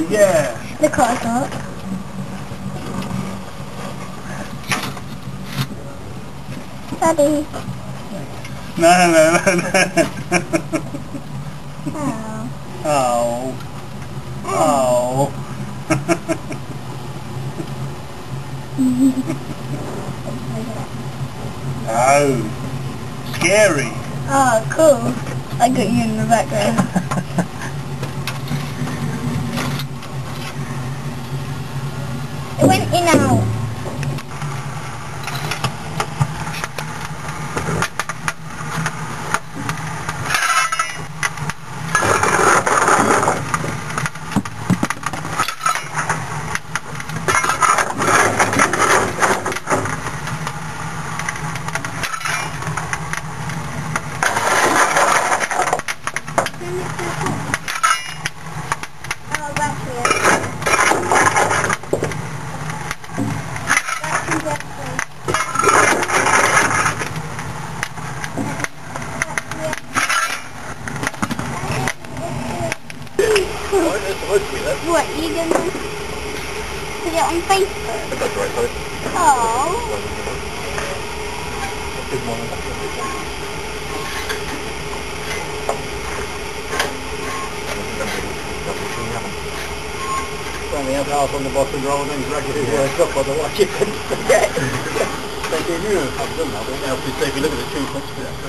yeah. Look what I got. Daddy. No. Oh. Oh. Oh. Oh. Scary. Oh, cool. I got you in the background. It went in and out. What, you gonna put it on Facebook? That's right, sorry. Oh. Good morning. When we have half on the bottom roll and then drag it up, otherwise you can forget. They do you. I've done that. Now, if you look at the achievements,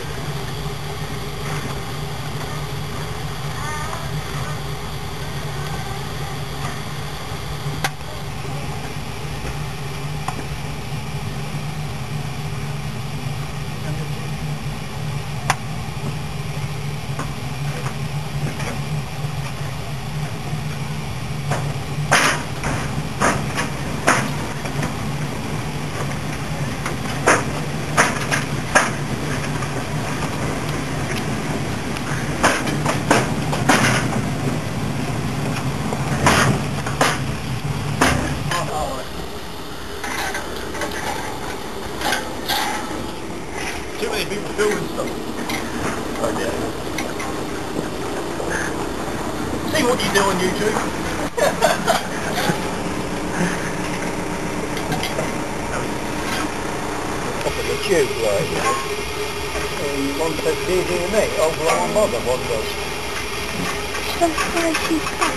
too many people filming stuff. Oh yeah. See what you do on YouTube. Up in the tube, right? One says it's easy with me. Over on one bother, one does. That's why she's come.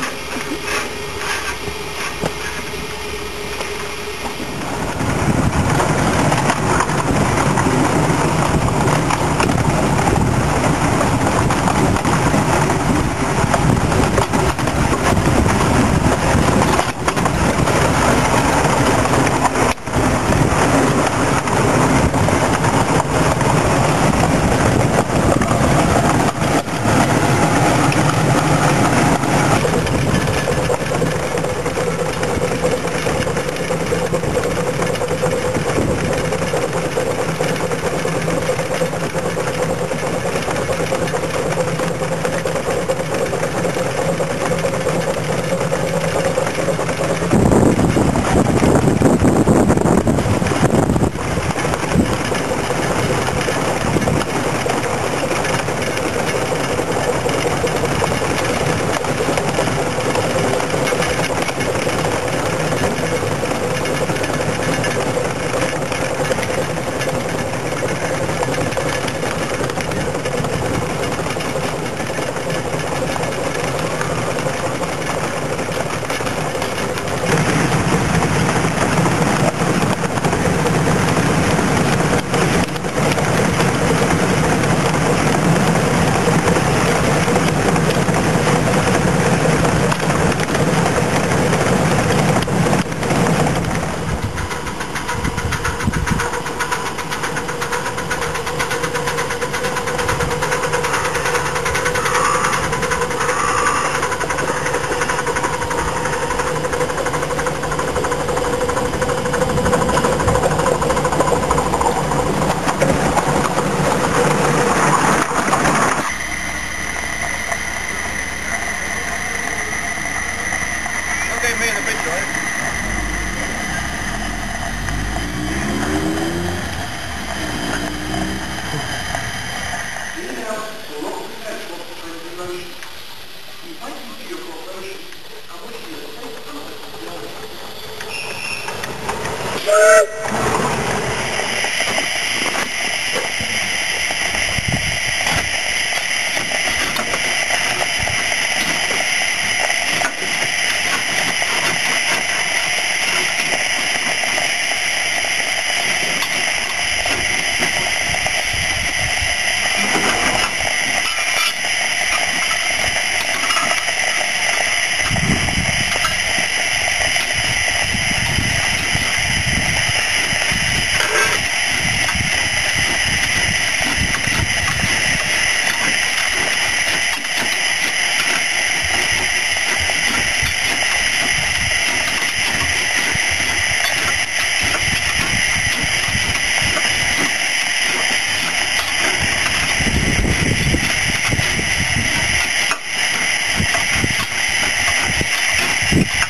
Me in the picture, right? You